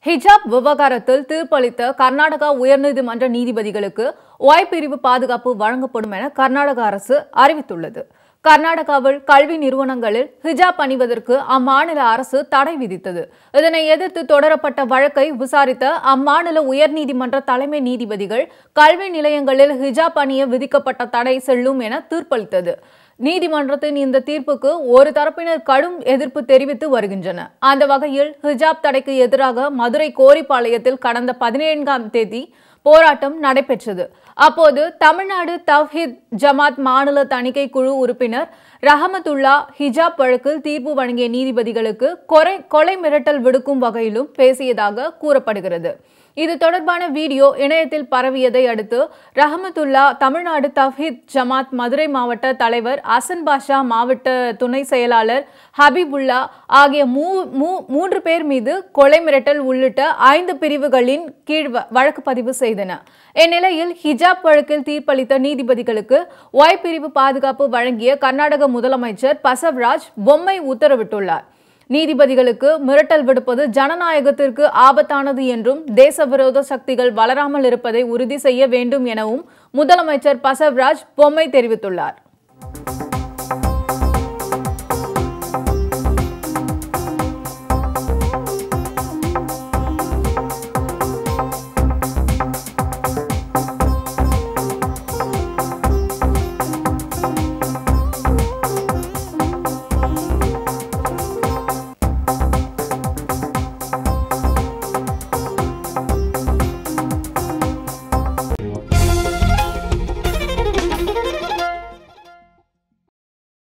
ஹிஜாப் விவகாரத்தில் தீர்ப்பளித்த கர்நாடகா உயர்நீதிமன்ற நீதிபதிகளுக்கு ஒய் பிரிவு பாதுகாப்பு வழங்கப்படும் என கர்நாடக அரசு அறிவித்துள்ளது. கர்நாடகாவில் கல்வி நிறுவனங்களில் ஹிஜாப் அணிவதற்கு அம்மாநில அரசு தடை விதித்தது. இதனை எதிர்த்து தொடரப்பட்ட வழக்கை விசாரித்த அம்மாநில உயர்நீதிமன்ற தலைமை நீதிபதிகள் கல்வி நிலையங்களில் ஹிஜாப் அணிய விதிக்கப்பட்ட தடை செல்லும் என தீர்ப்பளித்தது. நீதிமன்றத்தின் இந்த தீர்ப்புக்கு ஒரு தரப்பினர் கடும் எதிர்ப்பு தெரிவித்து வருகின்றனர். அந்த வகையில் ஹிஜாப் தடைக்கு எதிராக மதுரை கோரிப்பாளையத்தில் கடந்த 17ஆம் தேதி போராட்டம் நடைபெற்றது. அப்போது தமிழ்நாடு தவ்ஹீத் ஜமாத் மாநில தணிக்கை குழு உறுப்பினர் ரஹமத்துல்லா ஹிஜாப் வழக்கில் தீர்ப்பு வழங்கிய நீதிபதிகளுக்கு கொலை மிரட்டல் விடுக்கும் வகையிலும் பேசியதாக கூறப்படுகிறது. இது தொடர்பான வீடியோ இணையத்தில் பரவியதை அடுத்து ரஹமத்துல்லா தமிழ்நாடு தவ்ஹீத் ஜமாத் மதுரை மாவட்ட தலைவர் அசன் பாஷா, மாவட்ட துணை செயலாளர் ஹபீபுல்லா ஆகிய 3 பேர் மீது கொலை மிரட்டல் உள்ளிட்ட 5 பிரிவுகளின் கீழ் வழக்கு பதிவு செய்தனர். இந்நிலையில் ஹிஜாப் வழக்கில் தீர்ப்பளித்த நீதிபதிகளுக்கு ஒய் பிரிவு பாதுகாப்பு வழங்கிய கர்நாடக முதலமைச்சர் பசவராஜ் பொம்மை உத்தரவிட்டுள்ளார். நீதிபதிகளுக்கு மிரட்டல் விடுப்பது ஜனநாயகத்திற்கு ஆபத்தானது என்றும் தேசவிரோத சக்திகள் வளராமல் இருப்பதை உறுதி செய்ய வேண்டும் எனவும் முதலமைச்சர் பசவராஜ் பொம்மை தெரிவித்துள்ளார்.